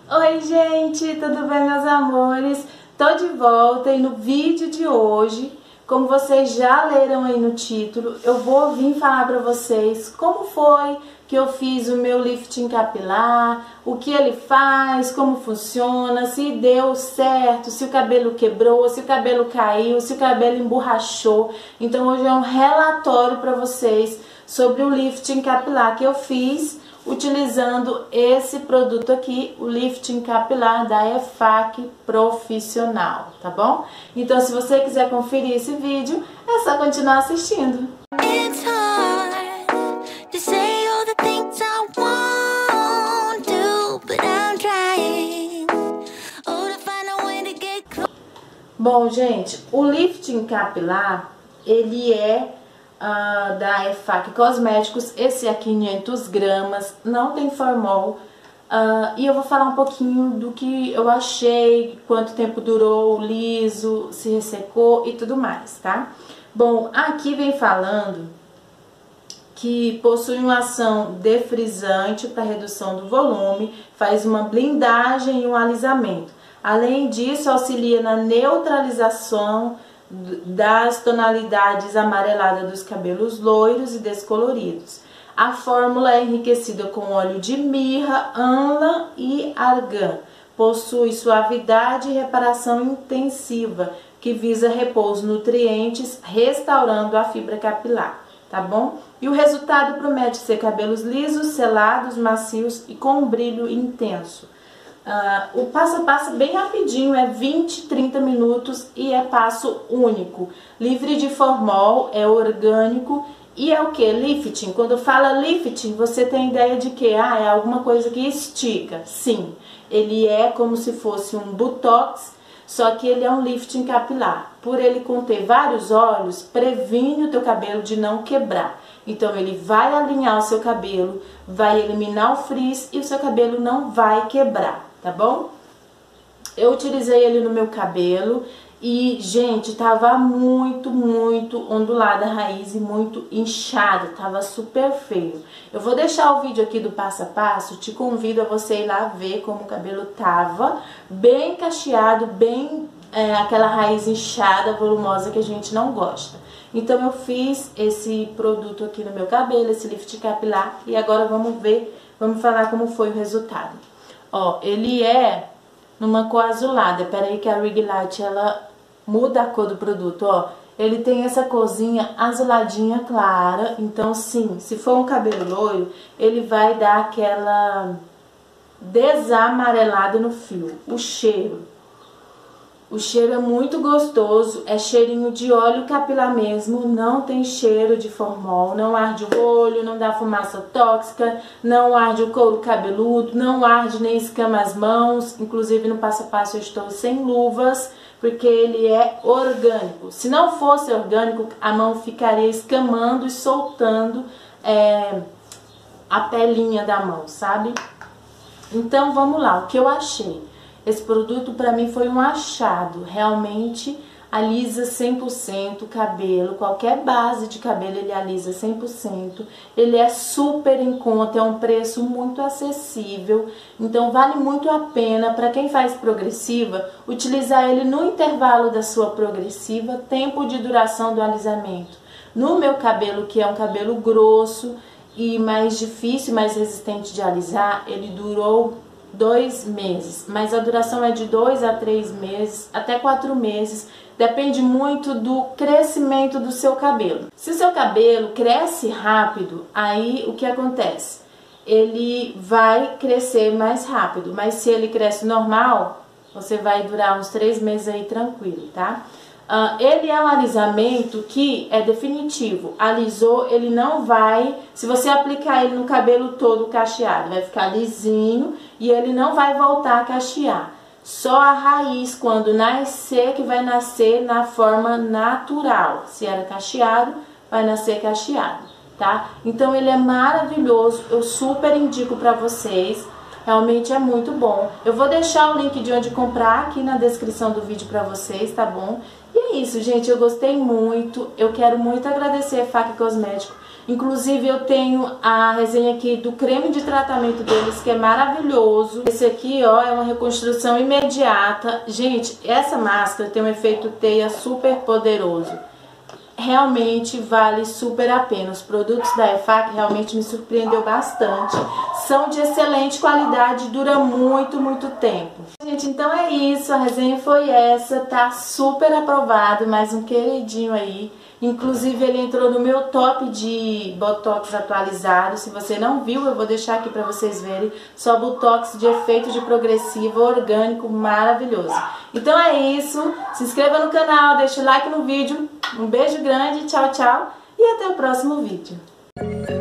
Oi gente, tudo bem meus amores? Tô de volta e no vídeo de hoje, como vocês já leram aí no título, eu vou vir falar pra vocês como foi que eu fiz o meu lifting capilar, o que ele faz, como funciona, se deu certo, se o cabelo quebrou, se o cabelo caiu, se o cabelo emborrachou. Então hoje é um relatório pra vocês sobre o lifting capilar que eu fiz utilizando esse produto aqui, o lifting capilar da EFAC Profissional, tá bom? Então se você quiser conferir esse vídeo, é só continuar assistindo. Bom, gente, o lifting capilar, ele é da EFAC Cosméticos, esse aqui 500 gramas, não tem formol, e eu vou falar um pouquinho do que eu achei, quanto tempo durou, liso, se ressecou e tudo mais, tá? Bom, aqui vem falando que possui uma ação defrisante para redução do volume, faz uma blindagem e um alisamento. Além disso, auxilia na neutralização das tonalidades amareladas dos cabelos loiros e descoloridos. A fórmula é enriquecida com óleo de mirra, âmbar e argan. Possui suavidade e reparação intensiva, que visa repor os nutrientes, restaurando a fibra capilar, tá bom? E o resultado promete ser cabelos lisos, selados, macios e com um brilho intenso. O passo a passo bem rapidinho, é 20, 30 minutos e é passo único. Livre de formol, é orgânico e é o que? Lifting. Quando fala lifting, você tem ideia de que é alguma coisa que estica. Sim, ele é como se fosse um botox, só que ele é um lifting capilar. Por ele conter vários óleos, previne o teu cabelo de não quebrar. Então ele vai alinhar o seu cabelo, vai eliminar o frizz e o seu cabelo não vai quebrar. Tá bom? Eu utilizei ele no meu cabelo e, gente, tava muito ondulada a raiz e muito inchada, tava super feio. Eu vou deixar o vídeo aqui do passo a passo, te convido a você ir lá ver como o cabelo tava, bem cacheado, bem aquela raiz inchada, volumosa que a gente não gosta. Então eu fiz esse produto aqui no meu cabelo, esse lift capilar, e agora vamos falar como foi o resultado. Ó, ele é numa cor azulada. Pera aí que a Ring Light, ela muda a cor do produto, ó. Ele tem essa corzinha azuladinha clara. Então, sim, se for um cabelo loiro, ele vai dar aquela desamarelada no fio. O cheiro é muito gostoso, é cheirinho de óleo capilar mesmo, não tem cheiro de formol, não arde o olho, não dá fumaça tóxica, não arde o couro cabeludo, não arde nem escama as mãos. Inclusive no passo a passo eu estou sem luvas, porque ele é orgânico. Se não fosse orgânico, a mão ficaria escamando e soltando a pelinha da mão, sabe? Então vamos lá, o que eu achei? Esse produto pra mim foi um achado, realmente alisa 100% o cabelo, qualquer base de cabelo ele alisa 100%, ele é super em conta, é um preço muito acessível, então vale muito a pena para quem faz progressiva, utilizar ele no intervalo da sua progressiva, tempo de duração do alisamento. No meu cabelo, que é um cabelo grosso e mais difícil, mais resistente de alisar, ele durou 2 meses, mas a duração é de 2 a 3 meses, até 4 meses, depende muito do crescimento do seu cabelo. Se o seu cabelo cresce rápido, aí o que acontece? Ele vai crescer mais rápido, mas se ele cresce normal, você vai durar uns 3 meses aí tranquilo, tá? Ele é um alisamento que é definitivo, alisou, ele não vai, se você aplicar ele no cabelo todo cacheado, vai ficar lisinho e ele não vai voltar a cachear. Só a raiz, quando nascer, que vai nascer na forma natural. Se era cacheado, vai nascer cacheado, tá? Então ele é maravilhoso, eu super indico pra vocês. Realmente é muito bom. Eu vou deixar o link de onde comprar aqui na descrição do vídeo pra vocês, tá bom? E é isso, gente. Eu gostei muito. Eu quero muito agradecer a EFAC Cosméticos Inclusive eu tenho a resenha aqui do creme de tratamento deles, que é maravilhoso. Esse aqui, ó, é uma reconstrução imediata. Gente, essa máscara tem um efeito teia super poderoso. Realmente vale super a pena. Os produtos da EFAC realmente me surpreendeu bastante. São de excelente qualidade, dura muito, muito tempo. Gente, então é isso. A resenha foi essa. Tá super aprovado. Mais um queridinho aí. Inclusive ele entrou no meu top de Botox atualizado. Se você não viu, eu vou deixar aqui pra vocês verem. Só Botox de efeito de progressivo, orgânico, maravilhoso. Então é isso. Se inscreva no canal, deixa o like no vídeo. Um beijo grande, tchau, tchau. E até o próximo vídeo.